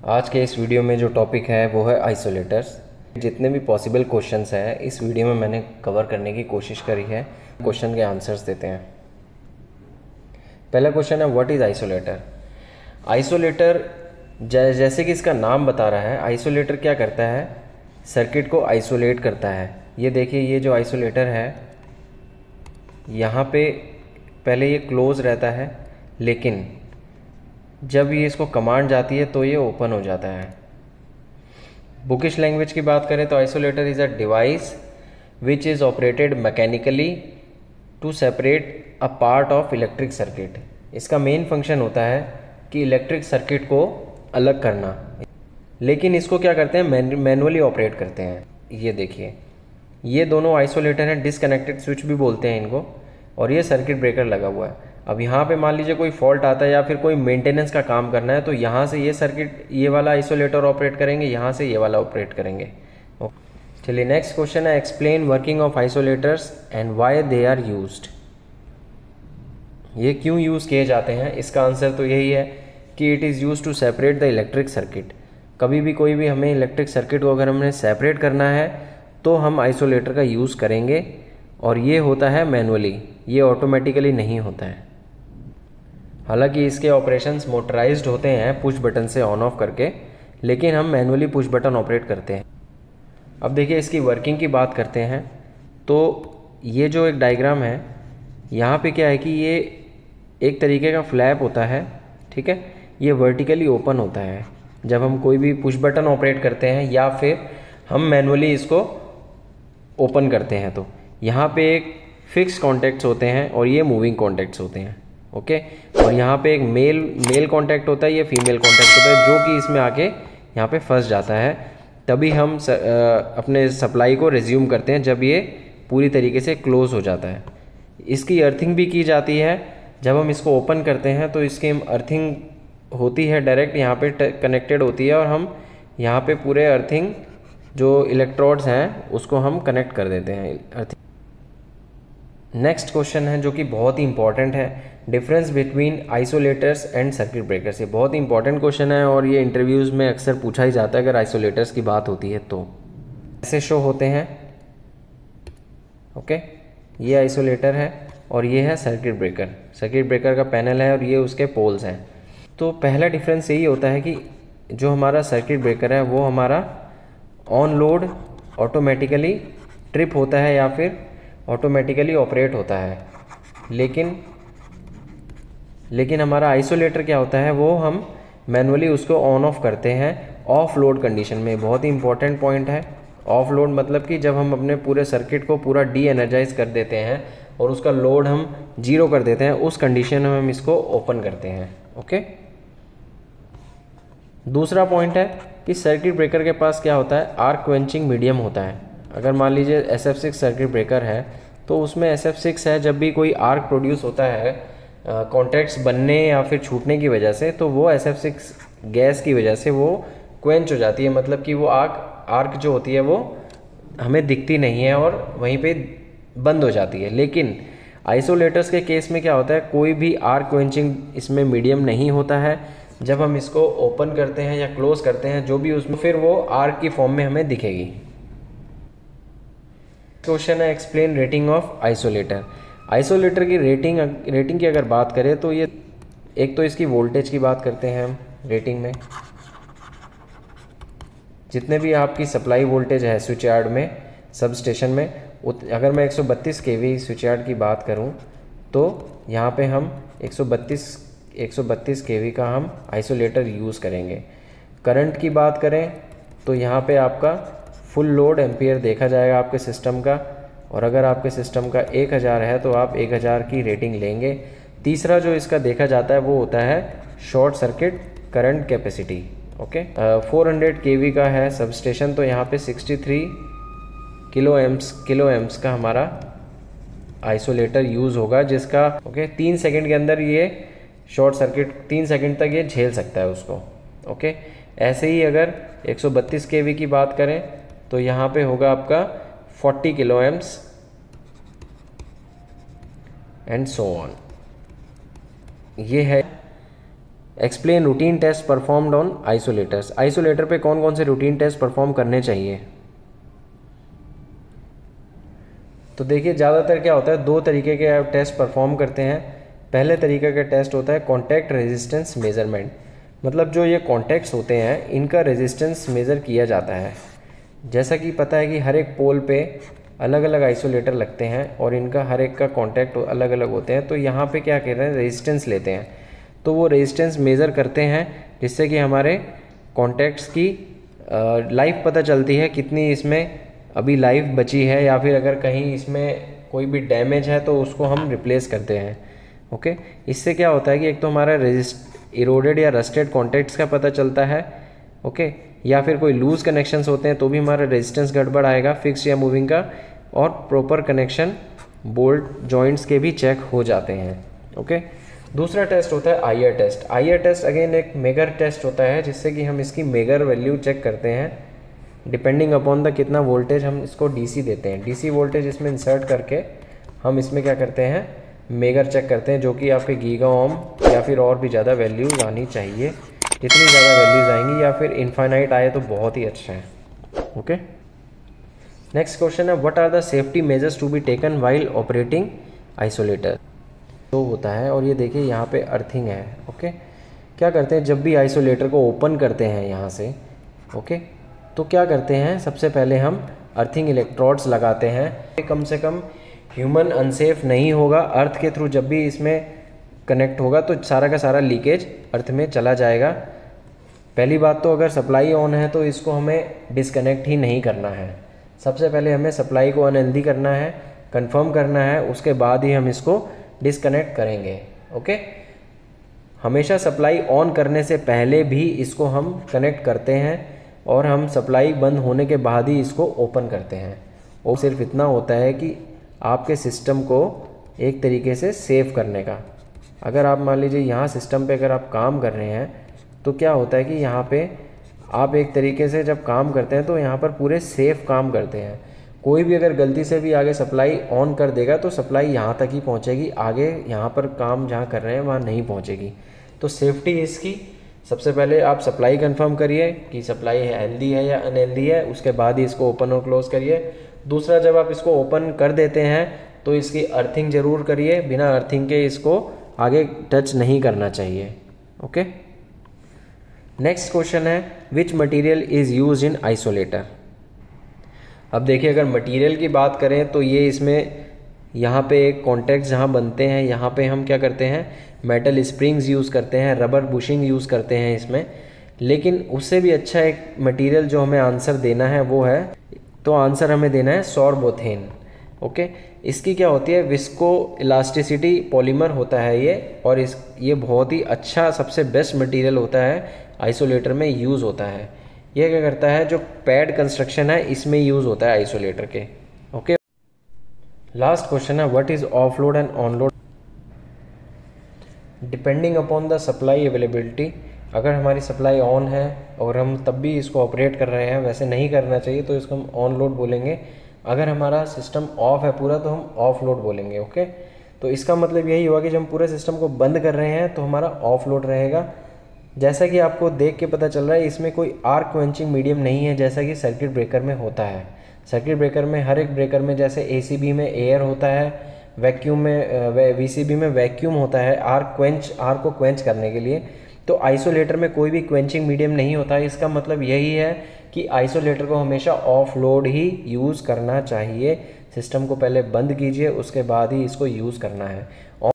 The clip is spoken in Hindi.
आज के इस वीडियो में जो टॉपिक है वो है आइसोलेटर्स। जितने भी पॉसिबल क्वेश्चंस हैं इस वीडियो में मैंने कवर करने की कोशिश करी है। क्वेश्चन के आंसर्स देते हैं। पहला क्वेश्चन है व्हाट इज़ आइसोलेटर। आइसोलेटर जैसे कि इसका नाम बता रहा है, आइसोलेटर क्या करता है, सर्किट को आइसोलेट करता है। ये देखिए, ये जो आइसोलेटर है यहाँ पे पहले ये क्लोज रहता है, लेकिन जब ये इसको कमांड जाती है तो ये ओपन हो जाता है। बुकिश लैंग्वेज की बात करें तो isolator is a device which is operated mechanically to separate a part of electric circuit. इसका मेन फंक्शन होता है कि इलेक्ट्रिक सर्किट को अलग करना, लेकिन इसको क्या करते हैं, मैनुअली ऑपरेट करते हैं। ये देखिए, ये दोनों आइसोलेटर हैं, डिसकनेक्टेड स्विच भी बोलते हैं इनको, और ये सर्किट ब्रेकर लगा हुआ है। अब यहाँ पे मान लीजिए कोई फॉल्ट आता है या फिर कोई मेंटेनेंस का काम करना है, तो यहाँ से ये सर्किट, ये वाला आइसोलेटर ऑपरेट करेंगे, यहाँ से ये वाला ऑपरेट करेंगे। चलिए नेक्स्ट क्वेश्चन है explain working of isolators and why they are used. ये क्यों यूज़ किए जाते हैं, इसका आंसर तो यही है कि it is use to separate the electric circuit. कभी भी कोई भी हमें इलेक्ट्रिक सर्किट को अगर हमने सेपरेट करना है तो हम आइसोलेटर का यूज़ करेंगे, और ये होता है मैनुअली, ये ऑटोमेटिकली नहीं होता है। हालांकि इसके ऑपरेशंस मोटराइज्ड होते हैं पुश बटन से ऑन ऑफ करके, लेकिन हम मैनुअली पुश बटन ऑपरेट करते हैं। अब देखिए इसकी वर्किंग की बात करते हैं, तो ये जो एक डायग्राम है यहाँ पे क्या है कि ये एक तरीके का फ्लैप होता है, ठीक है। ये वर्टिकली ओपन होता है जब हम कोई भी पुश बटन ऑपरेट करते हैं या फिर हम मैनुअली इसको ओपन करते हैं। तो यहाँ पे एक फिक्स कॉन्टैक्ट्स होते हैं और ये मूविंग कॉन्टैक्ट्स होते हैं, ओके। और यहाँ पे एक मेल कॉन्टैक्ट होता है, ये फीमेल कॉन्टैक्ट होता है, जो कि इसमें आके यहाँ पे फंस जाता है। तभी हम अपने सप्लाई को रिज्यूम करते हैं जब ये पूरी तरीके से क्लोज हो जाता है। इसकी अर्थिंग भी की जाती है। जब हम इसको ओपन करते हैं तो इसकी अर्थिंग होती है डायरेक्ट यहाँ पे कनेक्टेड होती है, और हम यहाँ पे पूरे अर्थिंग जो इलेक्ट्रोड्स हैं उसको हम कनेक्ट कर देते हैं अर्थिंग। नेक्स्ट क्वेश्चन है जो कि बहुत ही इंपॉर्टेंट है, difference between isolators and circuit breakers. ये बहुत ही इंपॉर्टेंट क्वेश्चन है और ये इंटरव्यूज़ में अक्सर पूछा ही जाता है अगर आइसोलेटर्स की बात होती है तो। ऐसे शो होते हैं, ओके। ये आइसोलेटर है और ये है सर्किट ब्रेकर। सर्किट ब्रेकर का पैनल है और ये उसके पोल्स हैं। तो पहला डिफरेंस यही होता है कि जो हमारा सर्किट ब्रेकर है वो हमारा ऑन लोड ऑटोमेटिकली ट्रिप होता है या फिर ऑटोमेटिकली ऑपरेट होता है, लेकिन हमारा आइसोलेटर क्या होता है, वो हम मैनुअली उसको ऑन ऑफ करते हैं ऑफ लोड कंडीशन में। बहुत ही इंपॉर्टेंट पॉइंट है। ऑफ लोड मतलब कि जब हम अपने पूरे सर्किट को पूरा डी एनर्जाइज कर देते हैं और उसका लोड हम जीरो कर देते हैं, उस कंडीशन में हम इसको ओपन करते हैं, ओके। दूसरा पॉइंट है कि सर्किट ब्रेकर के पास क्या होता है, आर्क क्वेंचिंग मीडियम होता है। अगर मान लीजिए SF6 सर्किट ब्रेकर है तो उसमें SF6 है, जब भी कोई आर्क प्रोड्यूस होता है कॉन्टैक्ट्स बनने या फिर छूटने की वजह से, तो वो SF6 गैस की वजह से वो क्वेंच हो जाती है। मतलब कि वो आर्क जो होती है वो हमें दिखती नहीं है और वहीं पे बंद हो जाती है। लेकिन आइसोलेटर्स के केस में क्या होता है, कोई भी आर्क क्वेंचिंग इसमें मीडियम नहीं होता है। जब हम इसको ओपन करते हैं या क्लोज करते हैं जो भी उसमें, फिर वो आर्क की फॉर्म में हमें दिखेगी। क्वेश्चन है explain rating of isolator. Isolator की रेटिंग की अगर बात करें तो ये एक तो इसकी वोल्टेज की बात करते हैं हम रेटिंग में। जितने भी आपकी सप्लाई वोल्टेज है स्विच यार्ड में, सब स्टेशन में, अगर मैं 132 kV स्विच यार्ड की बात करूं तो यहाँ पे हम 132 kV का हम आइसोलेटर यूज़ करेंगे। करंट की बात करें तो यहाँ पे आपका फुल लोड एम्पियर देखा जाएगा आपके सिस्टम का, और अगर आपके सिस्टम का 1000 है तो आप 1000 की रेटिंग लेंगे। तीसरा जो इसका देखा जाता है वो होता है short circuit current capacity, okay. 400 kV का है सब स्टेशन, तो यहाँ पे 63 किलो एम्प्स का हमारा आइसोलेटर यूज़ होगा, जिसका ओके 3 सेकंड के अंदर ये शॉर्ट सर्किट 3 सेकंड तक ये झेल सकता है उसको, ओके। ऐसे ही अगर 132 kV की बात करें तो यहाँ पे होगा आपका 40 kilo amps and so on. ये है explain routine test performed on isolators. Isolator पे कौन कौन से रूटीन टेस्ट परफॉर्म करने चाहिए। तो देखिए ज़्यादातर क्या होता है, दो तरीके के आप टेस्ट परफॉर्म करते हैं। पहले तरीके का टेस्ट होता है कॉन्टैक्ट रेजिस्टेंस मेजरमेंट, मतलब जो ये कॉन्टैक्ट्स होते हैं इनका रेजिस्टेंस मेज़र किया जाता है। जैसा कि पता है कि हर एक पोल पे अलग अलग आइसोलेटर लगते हैं और इनका हर एक का कॉन्टैक्ट अलग अलग होते हैं। तो यहाँ पे क्या कर रहे हैं, रेजिस्टेंस लेते हैं, तो वो रेजिस्टेंस मेज़र करते हैं जिससे कि हमारे कॉन्टैक्ट्स की लाइफ पता चलती है, कितनी इसमें अभी लाइफ बची है, या फिर अगर कहीं इसमें कोई भी डैमेज है तो उसको हम रिप्लेस करते हैं। ओके, इससे क्या होता है कि एक तो हमारा इरोडेड या रस्टेड कॉन्टैक्ट्स का पता चलता है, ओके, या फिर कोई लूज़ कनेक्शंस होते हैं तो भी हमारा रेजिस्टेंस गड़बड़ आएगा फिक्स या मूविंग का, और प्रॉपर कनेक्शन बोल्ट जॉइंट्स के भी चेक हो जाते हैं। ओके, दूसरा टेस्ट होता है IR test. IR test again एक मेगर टेस्ट होता है जिससे कि हम इसकी मेगर वैल्यू चेक करते हैं डिपेंडिंग अपॉन द कितना वोल्टेज हम इसको डीसी देते हैं। डीसी वोल्टेज इसमें इंसर्ट करके हम इसमें क्या करते हैं, मेगर चेक करते हैं, जो कि आपके गीगा ओम या फिर और भी ज़्यादा वैल्यूज आनी चाहिए। जितनी ज़्यादा वैल्यूज आएंगी या फिर इनफाइनाइट आए तो बहुत ही अच्छा है। ओके, नेक्स्ट क्वेश्चन है what are the safety measures to be taken while operating isolator. तो होता है, और ये देखिए यहाँ पे अर्थिंग है। ओके, क्या करते हैं, जब भी आइसोलेटर को ओपन करते हैं यहाँ से, ओके, तो क्या करते हैं, सबसे पहले हम अर्थिंग इलेक्ट्रोड्स लगाते हैं। कम से कम ह्यूमन अनसेफ नहीं होगा, अर्थ के थ्रू जब भी इसमें कनेक्ट होगा तो सारा का सारा लीकेज अर्थ में चला जाएगा। पहली बात तो अगर सप्लाई ऑन है तो इसको हमें डिस्कनेक्ट ही नहीं करना है। सबसे पहले हमें सप्लाई को अनहेल्दी करना है, कंफर्म करना है, उसके बाद ही हम इसको डिस्कनेक्ट करेंगे। ओके, हमेशा सप्लाई ऑन करने से पहले भी इसको हम कनेक्ट करते हैं और हम सप्लाई बंद होने के बाद ही इसको ओपन करते हैं। और सिर्फ इतना होता है कि आपके सिस्टम को एक तरीके से सेव करने का। अगर आप मान लीजिए यहाँ सिस्टम पे अगर आप काम कर रहे हैं तो क्या होता है कि यहाँ पे आप एक तरीके से जब काम करते हैं तो यहाँ पर पूरे सेफ काम करते हैं। कोई भी अगर गलती से भी आगे सप्लाई ऑन कर देगा तो सप्लाई यहाँ तक ही पहुँचेगी, आगे यहाँ पर काम जहाँ कर रहे हैं वहाँ नहीं पहुँचेगी। तो सेफ्टी इसकी सबसे पहले आप सप्लाई कंफर्म करिए कि सप्लाई हेल्दी है या अनहेल्दी है, उसके बाद ही इसको ओपन और क्लोज करिए। दूसरा, जब आप इसको ओपन कर देते हैं तो इसकी अर्थिंग ज़रूर करिए, बिना अर्थिंग के इसको आगे टच नहीं करना चाहिए। ओके, नेक्स्ट क्वेश्चन है which material is used in isolator. अब देखिए अगर मटेरियल की बात करें तो ये इसमें यहाँ पे एक कॉन्टैक्ट जहाँ बनते हैं यहाँ पे हम क्या करते हैं, मेटल स्प्रिंग्स यूज़ करते हैं, रबर बुशिंग यूज़ करते हैं इसमें। लेकिन उससे भी अच्छा एक मटेरियल जो हमें आंसर देना है वो है, तो आंसर हमें देना है सॉर्बोथेन। ओके, इसकी क्या होती है, विस्को इलास्टिसिटी पॉलीमर होता है ये, और ये बहुत ही अच्छा सबसे बेस्ट मटेरियल होता है, आइसोलेटर में यूज़ होता है। ये क्या करता है, जो पैड कंस्ट्रक्शन है इसमें यूज़ होता है आइसोलेटर के। ओके, लास्ट क्वेश्चन है what is off load and on load. Depending upon the supply availability, अगर हमारी सप्लाई ऑन है और हम तब भी इसको ऑपरेट कर रहे हैं, वैसे नहीं करना चाहिए तो इसको हम ऑन लोड बोलेंगे। अगर हमारा सिस्टम ऑफ है पूरा तो हम ऑफ लोड बोलेंगे। ओके, तो इसका मतलब यही हुआ कि जब हम पूरे सिस्टम को बंद कर रहे हैं तो हमारा ऑफ लोड रहेगा। जैसा कि आपको देख के पता चल रहा है इसमें कोई आर्क क्वेंचिंग मीडियम नहीं है जैसा कि सर्किट ब्रेकर में होता है। सर्किट ब्रेकर में हर एक ब्रेकर में जैसे एसीबी में एयर होता है, वैक्यूम में वीसीबी में वैक्यूम होता है आर्क को क्वेंच करने के लिए। तो आइसोलेटर में कोई भी क्वेंचिंग मीडियम नहीं होता है। इसका मतलब यही है कि आइसोलेटर को हमेशा ऑफ लोड ही यूज़ करना चाहिए। सिस्टम को पहले बंद कीजिए, उसके बाद ही इसको यूज़ करना है।